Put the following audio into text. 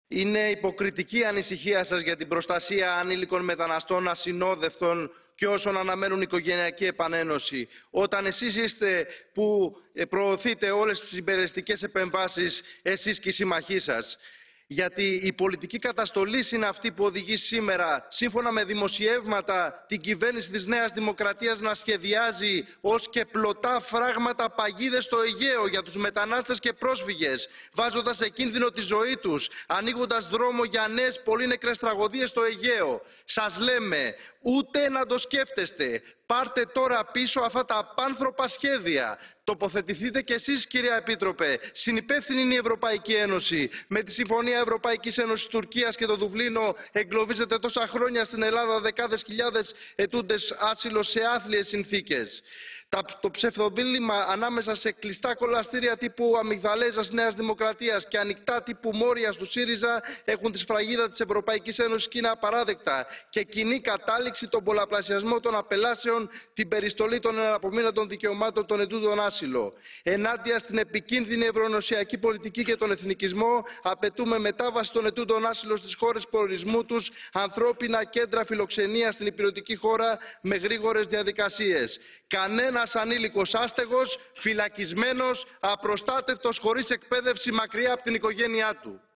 Είναι υποκριτική ανησυχία σας για την προστασία ανήλικων μεταναστών, ασυνόδευτων και όσων αναμένουν οικογενειακή επανένωση. Όταν εσείς είστε που προωθείτε όλες τις συμπεριληπτικές επεμβάσεις, εσείς και οι συμμαχοί σας. Γιατί η πολιτική καταστολή είναι αυτή που οδηγεί σήμερα, σύμφωνα με δημοσιεύματα, την κυβέρνηση της Νέας Δημοκρατίας να σχεδιάζει ως και πλωτά φράγματα παγίδες στο Αιγαίο για τους μετανάστες και πρόσφυγες, βάζοντας σε κίνδυνο τη ζωή τους, ανοίγοντας δρόμο για νέες πολύ νεκρές τραγωδίες στο Αιγαίο. Σας λέμε, ούτε να το σκέφτεστε. Πάρτε τώρα πίσω αυτά τα απάνθρωπα σχέδια. Τοποθετηθείτε κι εσείς, κυρία Επίτροπε. Συνυπεύθυνη είναι η Ευρωπαϊκή Ένωση. Με τη Συμφωνία Ευρωπαϊκής Ένωσης Τουρκίας και το Δουβλίνο εγκλωβίζεται τόσα χρόνια στην Ελλάδα δεκάδες χιλιάδες αιτούντες άσυλο σε άθλιες συνθήκες. Το ψευδοδίλημμα ανάμεσα σε κλειστά κολαστήρια τύπου Αμυγδαλέζας Νέας Δημοκρατίας και ανοιχτά τύπου Μόριας του ΣΥΡΙΖΑ έχουν τη σφραγίδα της Ευρωπαϊκής Ένωσης και είναι απαράδεκτα. Και κοινή κατάληξη τον πολλαπλασιασμό των απελάσεων, την περιστολή των εναπομείναντων δικαιωμάτων των αιτούντων άσυλο. Ενάντια στην επικίνδυνη ευρωενωσιακή πολιτική και τον εθνικισμό, απαιτούμε μετάβαση των αιτούντων άσυλο στις χώρες προορισμού τους, ανθρώπινα κέντρα φιλοξενίας στην υπηρετική χώρα με γρήγορες διαδικασίες. Κανένας ανήλικος άστεγος, φυλακισμένος, απροστάτευτος, χωρίς εκπαίδευση, μακριά από την οικογένειά του.